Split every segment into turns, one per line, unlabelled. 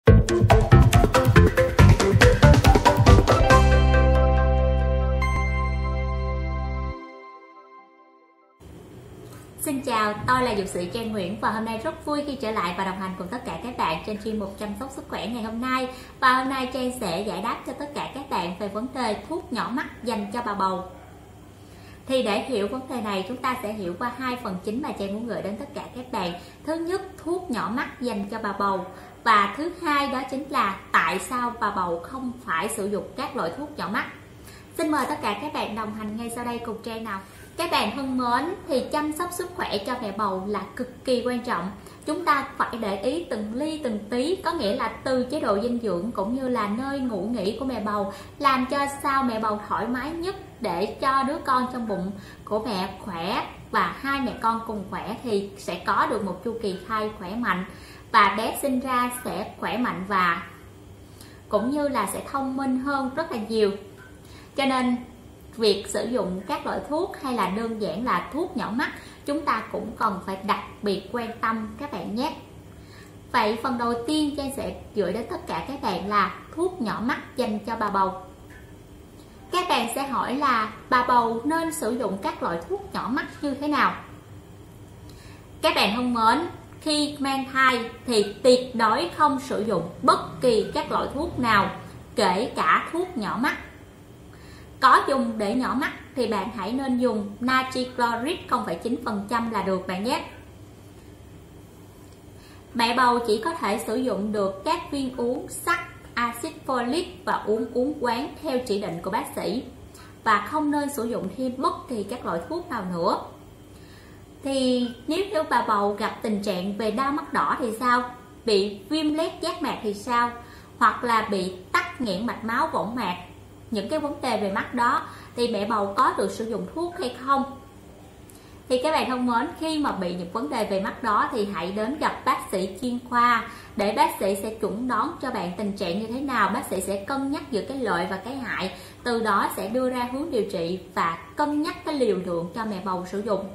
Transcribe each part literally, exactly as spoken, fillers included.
Xin chào, tôi là dược sĩ Trang Nguyễn và hôm nay rất vui khi trở lại và đồng hành cùng tất cả các bạn trên chuyên mục chăm sóc sức khỏe ngày hôm nay. Và hôm nay Trang sẽ giải đáp cho tất cả các bạn về vấn đề thuốc nhỏ mắt dành cho bà bầu. Thì để hiểu vấn đề này, chúng ta sẽ hiểu qua hai phần chính mà Trang muốn gửi đến tất cả các bạn. Thứ nhất, thuốc nhỏ mắt dành cho bà bầu. Và thứ hai đó chính là tại sao bà bầu không phải sử dụng các loại thuốc nhỏ mắt. Xin mời tất cả các bạn đồng hành ngay sau đây cùng Trang nào. Các bạn thân mến, thì chăm sóc sức khỏe cho mẹ bầu là cực kỳ quan trọng. Chúng ta phải để ý từng ly từng tí, có nghĩa là từ chế độ dinh dưỡng cũng như là nơi ngủ nghỉ của mẹ bầu, làm cho sao mẹ bầu thoải mái nhất để cho đứa con trong bụng của mẹ khỏe và hai mẹ con cùng khỏe thì sẽ có được một chu kỳ thai khỏe mạnh và bé sinh ra sẽ khỏe mạnh và cũng như là sẽ thông minh hơn rất là nhiều. Cho nên việc sử dụng các loại thuốc hay là đơn giản là thuốc nhỏ mắt chúng ta cũng cần phải đặc biệt quan tâm các bạn nhé. Vậy phần đầu tiên Trang sẽ gửi đến tất cả các bạn là thuốc nhỏ mắt dành cho bà bầu. Các bạn sẽ hỏi là bà bầu nên sử dụng các loại thuốc nhỏ mắt như thế nào? Các bạn thân mến, khi mang thai thì tuyệt đối không sử dụng bất kỳ các loại thuốc nào, kể cả thuốc nhỏ mắt. Có dùng để nhỏ mắt thì bạn hãy nên dùng natri chloride không phẩy chín phần trăm là được bạn nhé. Mẹ bầu chỉ có thể sử dụng được các viên uống sắt, axit folic và uống uống quán theo chỉ định của bác sĩ và không nên sử dụng thêm bất kỳ các loại thuốc nào nữa. Thì nếu như bà bầu gặp tình trạng về đau mắt đỏ thì sao? Bị viêm loét giác mạc thì sao? Hoặc là bị tắc nghẽn mạch máu võng mạc, những cái vấn đề về mắt đó thì mẹ bầu có được sử dụng thuốc hay không? Thì các bạn thân mến, khi mà bị những vấn đề về mắt đó thì hãy đến gặp bác sĩ chuyên khoa để bác sĩ sẽ chuẩn đoán cho bạn tình trạng như thế nào. Bác sĩ sẽ cân nhắc giữa cái lợi và cái hại, từ đó sẽ đưa ra hướng điều trị và cân nhắc cái liều lượng cho mẹ bầu sử dụng.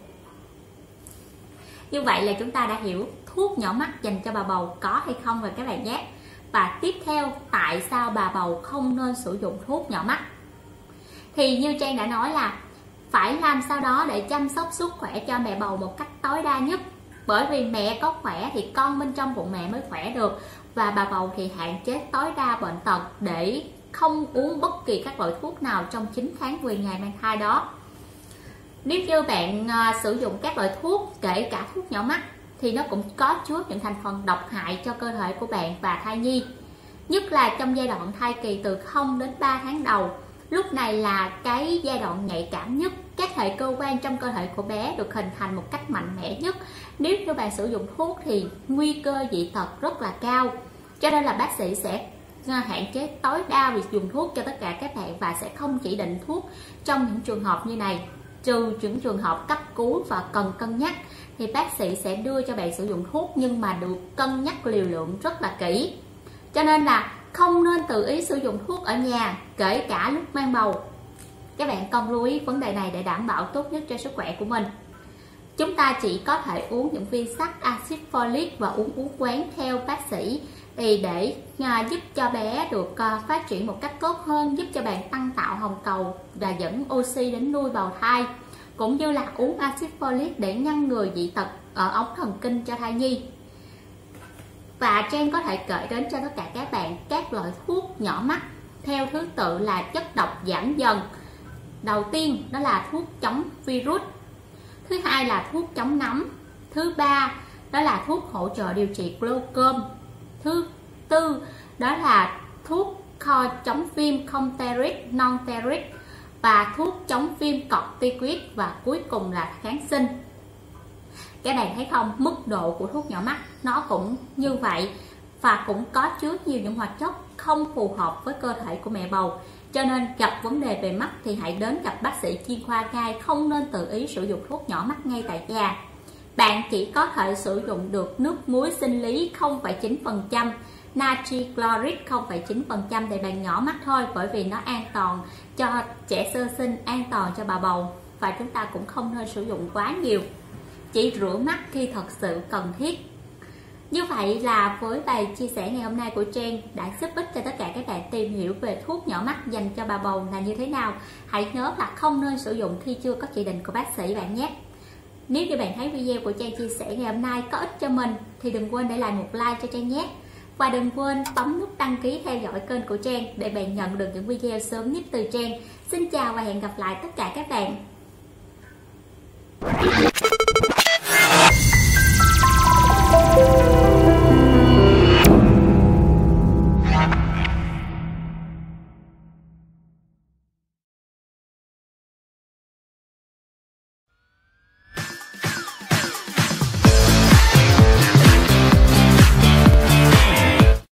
Như vậy là chúng ta đã hiểu thuốc nhỏ mắt dành cho bà bầu có hay không rồi các bạn nhé. Và tiếp theo, tại sao bà bầu không nên sử dụng thuốc nhỏ mắt? Thì như Trang đã nói là phải làm sao đó để chăm sóc sức khỏe cho mẹ bầu một cách tối đa nhất. Bởi vì mẹ có khỏe thì con bên trong bụng mẹ mới khỏe được. Và bà bầu thì hạn chế tối đa bệnh tật để không uống bất kỳ các loại thuốc nào trong chín tháng mười ngày mang thai đó. Nếu như bạn uh, sử dụng các loại thuốc, kể cả thuốc nhỏ mắt, thì nó cũng có chứa những thành phần độc hại cho cơ thể của bạn và thai nhi. Nhất là trong giai đoạn thai kỳ từ không đến ba tháng đầu. Lúc này là cái giai đoạn nhạy cảm nhất, các hệ cơ quan trong cơ thể của bé được hình thành một cách mạnh mẽ nhất. Nếu như bạn sử dụng thuốc thì nguy cơ dị tật rất là cao. Cho nên là bác sĩ sẽ hạn chế tối đa việc dùng thuốc cho tất cả các bạn và sẽ không chỉ định thuốc trong những trường hợp như này. Trừ những trường hợp cấp cứu và cần cân nhắc thì bác sĩ sẽ đưa cho bạn sử dụng thuốc nhưng mà được cân nhắc liều lượng rất là kỹ. Cho nên là không nên tự ý sử dụng thuốc ở nhà, kể cả lúc mang bầu. Các bạn cần lưu ý vấn đề này để đảm bảo tốt nhất cho sức khỏe của mình. Chúng ta chỉ có thể uống những viên sắt, axit folic và uống uống quán theo bác sĩ thì để uh, giúp cho bé được uh, phát triển một cách tốt hơn, giúp cho bạn tăng tạo hồng cầu và dẫn oxy đến nuôi bào thai, cũng như là uống axit folic để ngăn ngừa dị tật ở ống thần kinh cho thai nhi. Và Trang có thể kể đến cho tất cả các bạn các loại thuốc nhỏ mắt theo thứ tự là chất độc giảm dần. Đầu tiên đó là thuốc chống virus, thứ hai là thuốc chống nấm, thứ ba đó là thuốc hỗ trợ điều trị glaucom, thứ tư đó là thuốc kho chống viêm không steroid, non steroid và thuốc chống viêm corticoid và cuối cùng là kháng sinh. Các bạn thấy không, mức độ của thuốc nhỏ mắt nó cũng như vậy và cũng có chứa nhiều những hoạt chất không phù hợp với cơ thể của mẹ bầu. Cho nên gặp vấn đề về mắt thì hãy đến gặp bác sĩ chuyên khoa ngay, không nên tự ý sử dụng thuốc nhỏ mắt ngay tại nhà. Bạn chỉ có thể sử dụng được nước muối sinh lý không phẩy chín phần trăm, natri chloride không phẩy chín phần trăm để bạn nhỏ mắt thôi, bởi vì nó an toàn cho trẻ sơ sinh, an toàn cho bà bầu và chúng ta cũng không nên sử dụng quá nhiều. Chỉ rửa mắt khi thật sự cần thiết. Như vậy là với bài chia sẻ ngày hôm nay của Trang đã giúp ích cho tất cả các bạn tìm hiểu về thuốc nhỏ mắt dành cho bà bầu là như thế nào. Hãy nhớ là không nên sử dụng khi chưa có chỉ định của bác sĩ bạn nhé. Nếu như bạn thấy video của Trang chia sẻ ngày hôm nay có ích cho mình thì đừng quên để lại một like cho Trang nhé. Và đừng quên bấm nút đăng ký theo dõi kênh của Trang để bạn nhận được những video sớm nhất từ Trang. Xin chào và hẹn gặp lại tất cả các bạn.